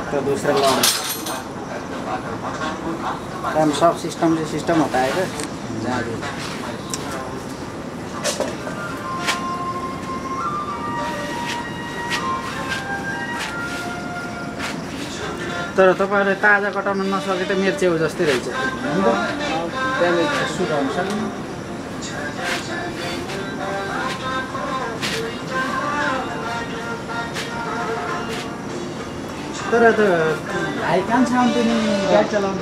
तो दूसरा लॉन्च हम सब सिस्टम होता है तर तपाईहरुले ताजा कटाउन नसके त मेरो चेउ जस्तै रहेछ ड्यामेज सुट हुन्छ तर त भाइ काम छ पनि गाडी चलाउनु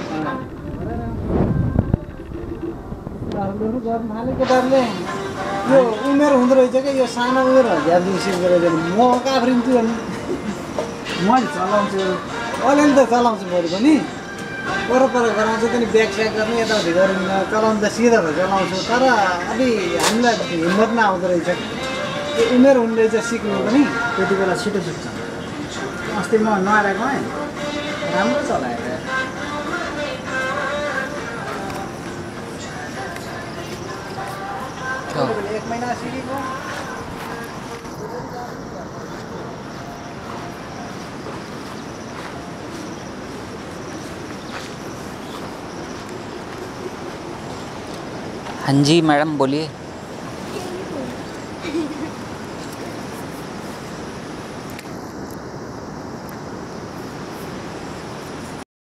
गर्नु गर्न थाले केटाहरुले यो उमेर हुँदो रहेछ के यो सानो उमेर ज्यादा सिक्दै रहेछ म काफ्रिम छु अनि मैले चलाउँछु अलिअलि त चलाउँछु मैले पनि परपर गराउँछु पनि ब्याक स्याक गर्ने यताउति गरिन्न चलाउनु त सिधा त चलाउँछु तर अलि हामीलाई हिम्मत नआउँदो रहेछ यो उमेर हुँदो रहेछ सिक्नु पनि त्यति बेला छिटो सिक्छ अस्ति म नआएको है राम्रो चलाएर एक महिना सिकेको हाँ जी मैडम बोलिए।